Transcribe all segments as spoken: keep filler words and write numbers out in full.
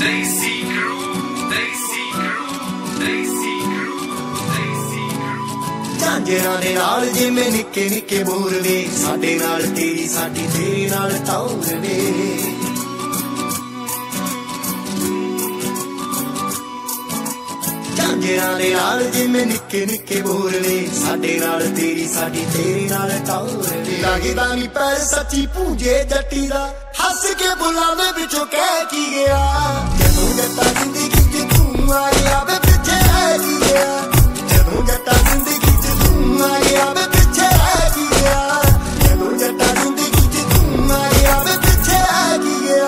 Daisy Crew, Daisy Crew, Daisy Crew, Daisy Crew। झांजरां दे नाल जिवें निक्के निक्के बोर वे, साडे नाल तेरी साडी तेरे नाल टौर वे। झांजरां दे नाल जिवें निक्के निक्के बोर वे, साडे नाल तेरी साडी तेरे नाल टौर वे। लगदा नी पैर सच्ची पूजे जट्टी दा, हस के बुलावे विचों कह की गया। जदों जट्टा जिंदगी च तू आ गया वे पिछे रह की गया। जदों जट्टा जिंदगी च तू आ गया वे पिछे रह की गया। जदों जट्टा जिंदगी च तू आ गया वे पिछे रह की गया।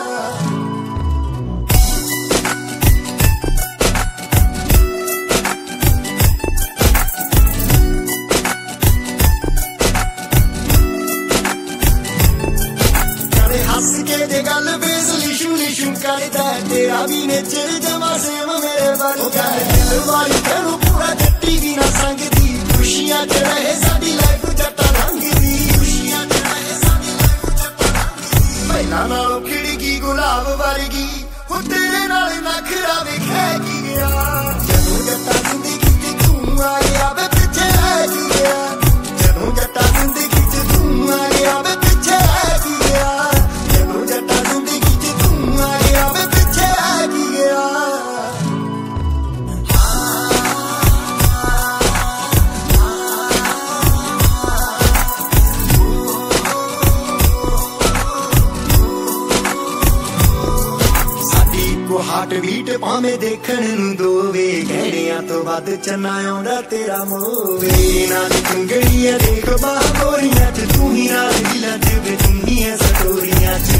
हस के जे गल बेस लिशू लिशू करदा, तेरा भी नेचर जमा सेम मेरे वर्गा। दिल वाली तेनू पूरा जट्टी भी ना संगदी, खुशियां च रहे साडी लाइफ जट्टा रंग दी। खुशियां च रहे साडी लाइफ जट्टा रंग दी। पहला नालों खिड़की गुलाब वर्गी, हुण तेरे नाल नखरा वेखै की गया। जदों जट्टा जिंदगी च तू आ गया वे पिछे रह की गया। जदों जट्टा जिंदगी च तू आ गया वे पिछे रह की गया। हार्ट बीट भावें देखण नूं दोवे, गहणियां तो वध चन्ना आउंदा तेरा मोवे। नाल चुंगड़ियां देख बाह गोरियां च, तू ही नाल दिलां च वे तू ही ऐ सटोरियां च।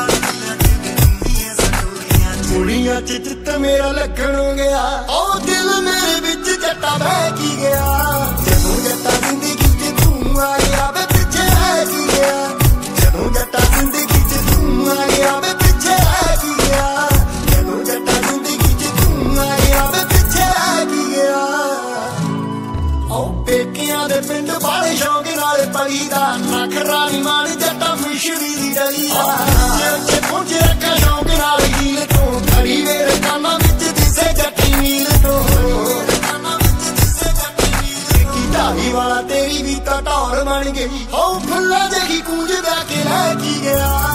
कुड़ियां च चित्त मेरा लगण हो गया, ओ दिल मेरे विच जट्टा बह की गया। जदों जट्टा जिंदगी च तू आ गया वे पिछे रह की गया। जदों जट्टा जिंदगी च तू आ गया वे पिछे रह की गया। पेकियां दे पिंड बाले शौक नाल पईदा, नखरा नी मान जट्टा मिश्री दी डली दा। जे पहुंचे रखा शौक नाल हील तो, खड़ी मेरे काना विच दिसे जट्टी मील तो। की ढाली वाला तेरी भी तां टौर बन गई, हो फुल्ला जही कूंज दा के रह की गया।